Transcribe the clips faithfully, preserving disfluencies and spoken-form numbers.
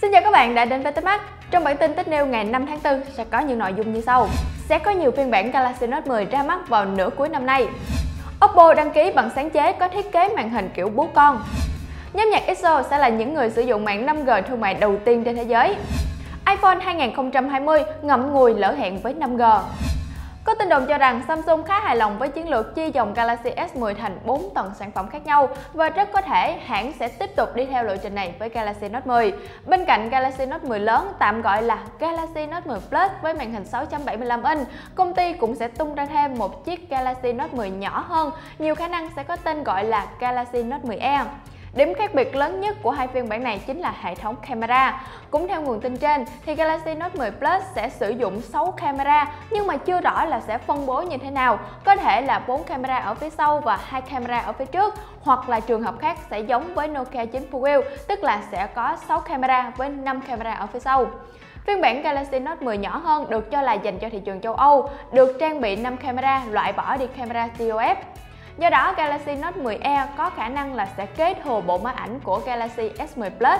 Xin chào các bạn đã đến với Techmart. Trong bản tin Tech News ngày năm tháng tư sẽ có những nội dung như sau. Sẽ có nhiều phiên bản Galaxy Note mười ra mắt vào nửa cuối năm nay. Oppo đăng ký bằng sáng chế có thiết kế màn hình kiểu bú con. Nhóm nhạc ích o sẽ là những người sử dụng mạng năm G thương mại đầu tiên trên thế giới. iPhone hai không hai không ngậm ngùi lỡ hẹn với năm G. Có tin đồn cho rằng Samsung khá hài lòng với chiến lược chia dòng Galaxy S mười thành bốn tầng sản phẩm khác nhau và rất có thể hãng sẽ tiếp tục đi theo lộ trình này với Galaxy Note mười. Bên cạnh Galaxy Note mười lớn tạm gọi là Galaxy Note mười Plus với màn hình sáu phẩy bảy mươi lăm inch, công ty cũng sẽ tung ra thêm một chiếc Galaxy Note mười nhỏ hơn, nhiều khả năng sẽ có tên gọi là Galaxy Note mười E. Điểm khác biệt lớn nhất của hai phiên bản này chính là hệ thống camera. Cũng theo nguồn tin trên, thì Galaxy Note mười Plus sẽ sử dụng sáu camera nhưng mà chưa rõ là sẽ phân bố như thế nào. Có thể là bốn camera ở phía sau và hai camera ở phía trước, hoặc là trường hợp khác sẽ giống với Nokia chín Full View, tức là sẽ có sáu camera với năm camera ở phía sau. Phiên bản Galaxy Note mười nhỏ hơn được cho là dành cho thị trường châu Âu, được trang bị năm camera, loại bỏ đi camera tê ô ép. Do đó, Galaxy Note mười E có khả năng là sẽ kế thừa bộ máy ảnh của Galaxy S mười Plus.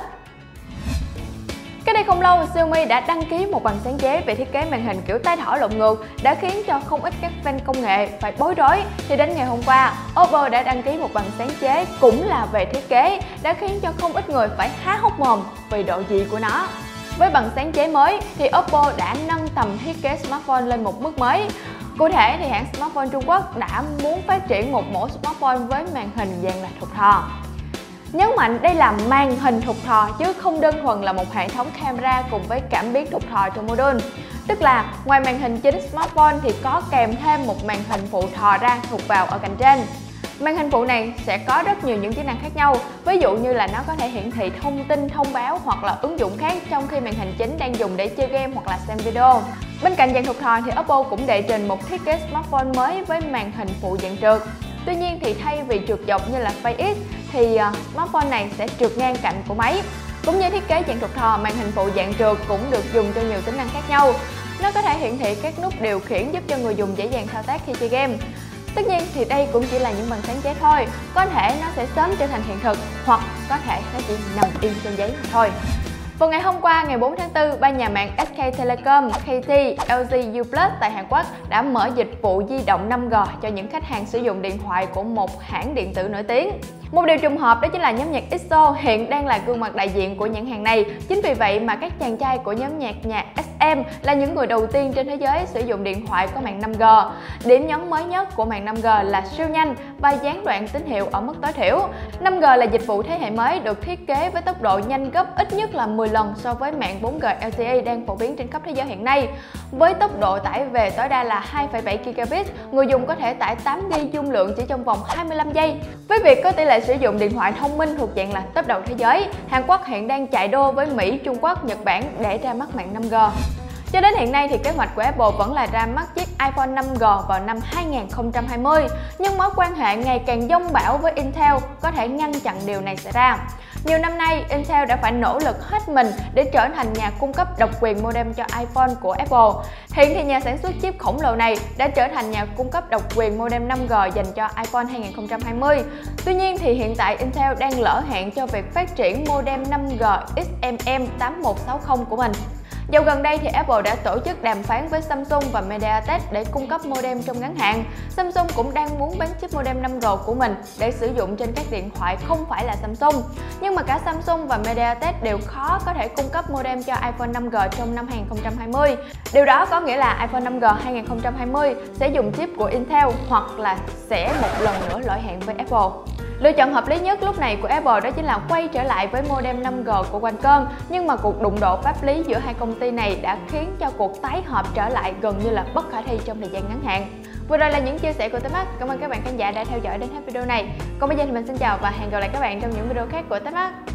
Cách đây không lâu, Xiaomi đã đăng ký một bằng sáng chế về thiết kế màn hình kiểu tay thỏ lộn ngược đã khiến cho không ít các fan công nghệ phải bối rối. Thì đến ngày hôm qua, Oppo đã đăng ký một bằng sáng chế cũng là về thiết kế đã khiến cho không ít người phải há hốc mồm vì độ dị của nó. Với bằng sáng chế mới thì Oppo đã nâng tầm thiết kế smartphone lên một mức mới. Cụ thể thì hãng smartphone Trung Quốc đã muốn phát triển một mẫu smartphone với màn hình dạng là thục thò. Nhấn mạnh đây là màn hình thục thò chứ không đơn thuần là một hệ thống camera cùng với cảm biến thục thò trong module. Tức là ngoài màn hình chính smartphone thì có kèm thêm một màn hình phụ thò ra thụt vào ở cạnh trên. Màn hình phụ này sẽ có rất nhiều những chức năng khác nhau, ví dụ như là nó có thể hiển thị thông tin, thông báo hoặc là ứng dụng khác trong khi màn hình chính đang dùng để chơi game hoặc là xem video. Bên cạnh dạng thụt thò thì Oppo cũng đệ trình một thiết kế smartphone mới với màn hình phụ dạng trượt. Tuy nhiên thì thay vì trượt dọc như là Face X thì uh, smartphone này sẽ trượt ngang cạnh của máy. Cũng như thiết kế dạng thụt thò, màn hình phụ dạng trượt cũng được dùng cho nhiều tính năng khác nhau. Nó có thể hiển thị các nút điều khiển giúp cho người dùng dễ dàng thao tác khi chơi game. Tất nhiên thì đây cũng chỉ là những bằng sáng chế thôi, có thể nó sẽ sớm trở thành hiện thực hoặc có thể nó chỉ nằm yên trên giấy mà thôi. Vào ngày hôm qua, ngày bốn tháng tư, ba nhà mạng ét ca Telecom, ca tê, lờ giê U Plus tại Hàn Quốc đã mở dịch vụ di động năm G cho những khách hàng sử dụng điện thoại của một hãng điện tử nổi tiếng. Một điều trùng hợp đó chính là nhóm nhạc ích o hiện đang là gương mặt đại diện của nhãn hàng này. Chính vì vậy mà các chàng trai của nhóm nhạc nhạc ét em là những người đầu tiên trên thế giới sử dụng điện thoại có mạng năm G. Điểm nhấn mới nhất của mạng năm G là siêu nhanh và gián đoạn tín hiệu ở mức tối thiểu. năm G là dịch vụ thế hệ mới được thiết kế với tốc độ nhanh gấp ít nhất là mười lần so với mạng bốn G L T E đang phổ biến trên khắp thế giới hiện nay. Với tốc độ tải về tối đa là hai phẩy bảy gigabit, người dùng có thể tải tám gi ga bai dung lượng chỉ trong vòng hai mươi lăm giây. Với việc có tỷ lệ sử dụng điện thoại thông minh thuộc dạng là top đầu thế giới, Hàn Quốc hiện đang chạy đua với Mỹ, Trung Quốc, Nhật Bản để ra mắt mạng năm G. Cho đến hiện nay thì kế hoạch của Apple vẫn là ra mắt chiếc iPhone năm G vào năm hai không hai không, nhưng mối quan hệ ngày càng dông bão với Intel có thể ngăn chặn điều này xảy ra. Nhiều năm nay, Intel đã phải nỗ lực hết mình để trở thành nhà cung cấp độc quyền modem cho iPhone của Apple. Hiện thì nhà sản xuất chip khổng lồ này đã trở thành nhà cung cấp độc quyền modem năm G dành cho iPhone hai không hai không. Tuy nhiên thì hiện tại Intel đang lỡ hẹn cho việc phát triển modem năm G X M M tám một sáu không của mình. Dạo gần đây thì Apple đã tổ chức đàm phán với Samsung và MediaTek để cung cấp modem trong ngắn hạn. Samsung cũng đang muốn bán chip modem năm G của mình để sử dụng trên các điện thoại không phải là Samsung. Nhưng mà cả Samsung và MediaTek đều khó có thể cung cấp modem cho iPhone năm G trong năm hai không hai không. Điều đó có nghĩa là iPhone năm G hai không hai không sẽ dùng chip của Intel hoặc là sẽ một lần nữa lỗi hẹn với Apple. Lựa chọn hợp lý nhất lúc này của Apple đó chính là quay trở lại với modem năm G của Qualcomm, nhưng mà cuộc đụng độ pháp lý giữa hai công ty này đã khiến cho cuộc tái hợp trở lại gần như là bất khả thi trong thời gian ngắn hạn. Vừa rồi là những chia sẻ của Techmart. Cảm ơn các bạn khán giả đã theo dõi đến hết video này. Còn bây giờ thì mình xin chào và hẹn gặp lại các bạn trong những video khác của Techmart.